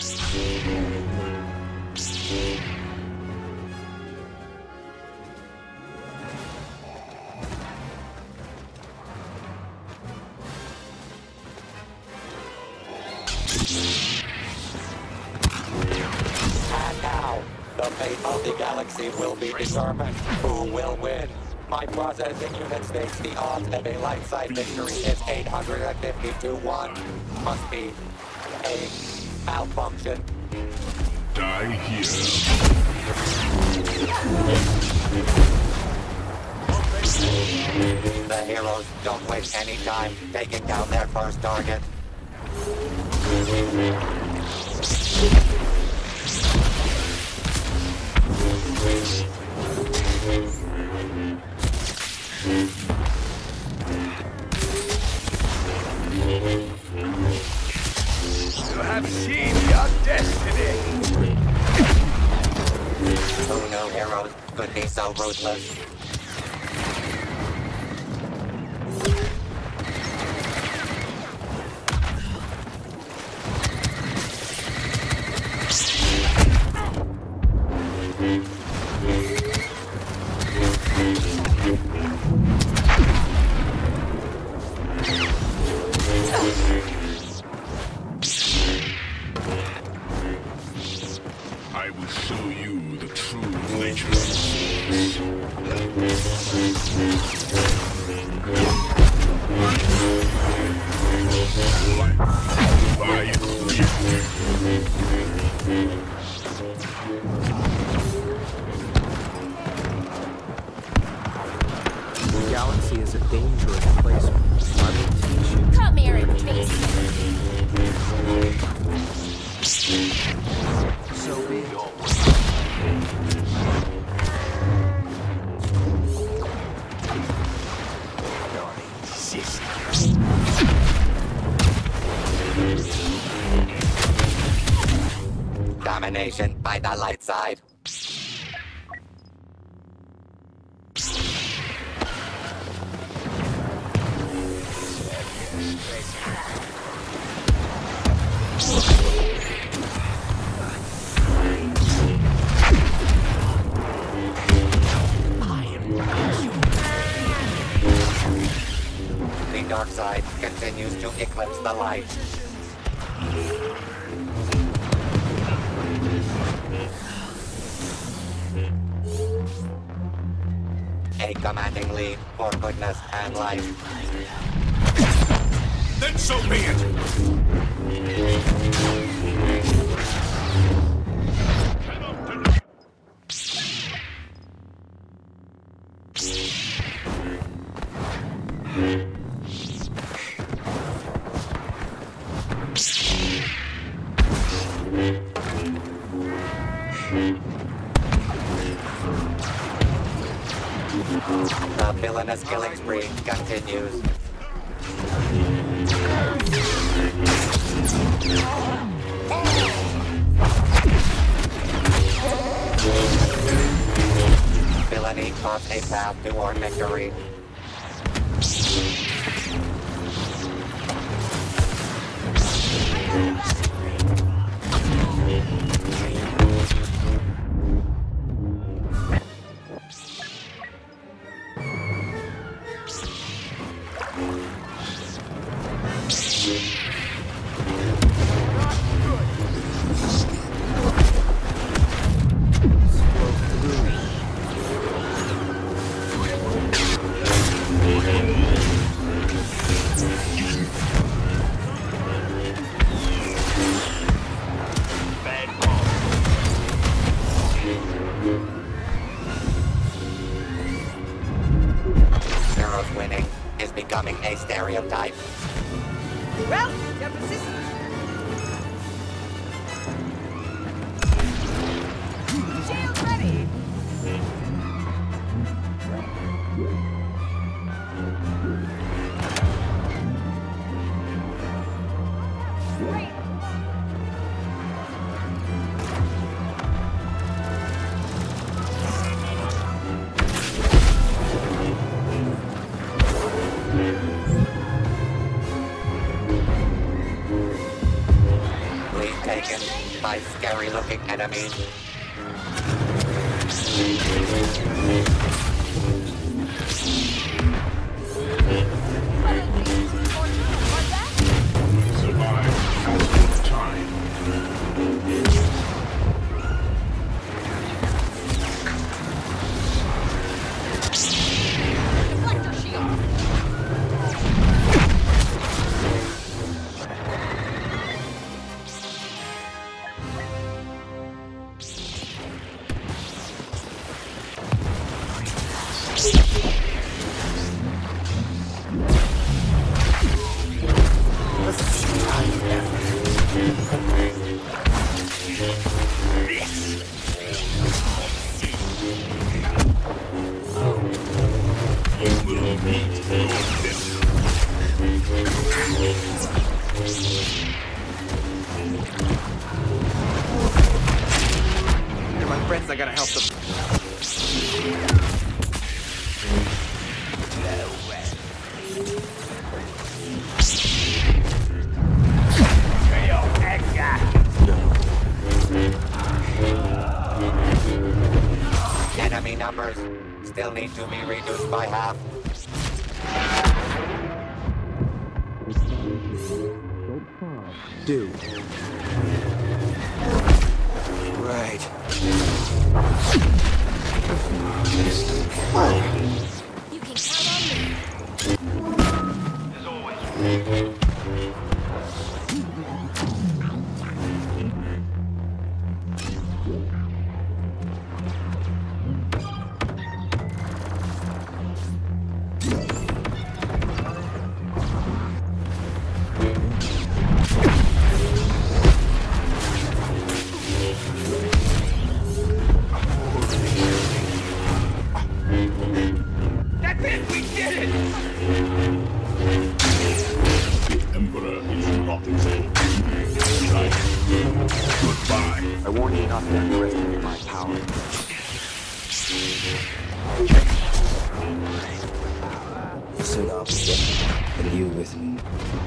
And now, the fate of the galaxy will be determined. Who will win? My processing unit states the odds of a light side victory is 850 to 1. Must be a malfunction. Die here. The heroes don't waste any time taking down their first target. You have seen your destiny. Who knew heroes could be so ruthless? I will show you the true nature of swords. By The galaxy is a dangerous place. I will teach you. Come here and face So be it. Domination by the light side. The dark side continues to eclipse the light. A commanding lead for goodness and life. then so be it. The villainous killing spree continues. Villainy carves a path toward victory. Heroes winning is becoming a stereotype. Well, you're persistent. Shield ready. Great. taken by scary-looking enemies. Survive most time. Deflector shield. They're my friends, I gotta help them. Enemy numbers still need to be reduced by half. Do. Right. You can count on me. That's it! We did it! The Emperor is not dead. Goodbye. I warn you not to underestimate my power. Soon I'll be dead, and you with me.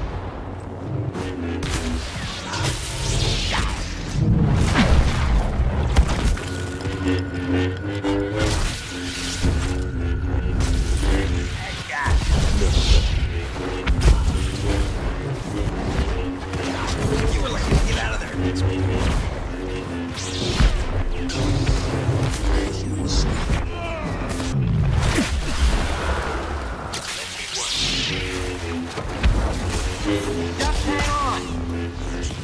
You were lucky to get out of there. Just hang on.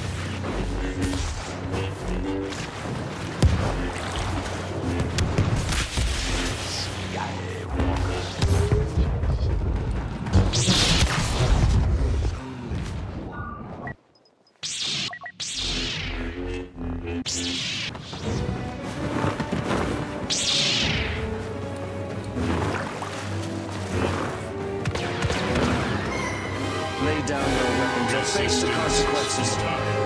Lay down your weapons and face the consequences.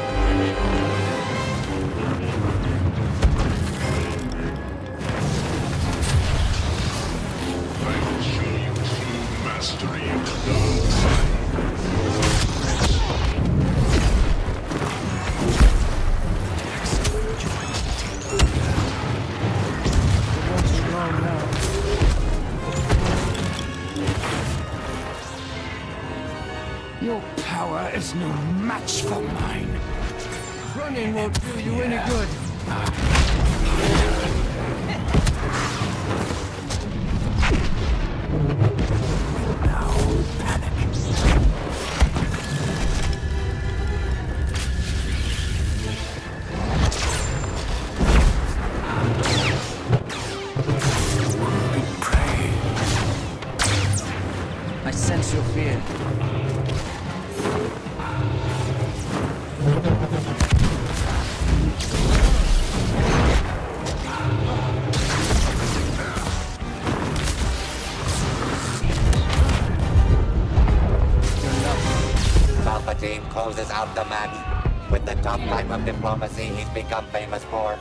I will show you true mastery of the dark side. Your power is no match for mine. Running won't do you any good. Now panic. Be prey. I sense your fear. Palpatine closes out the match with the top type of diplomacy he's become famous for.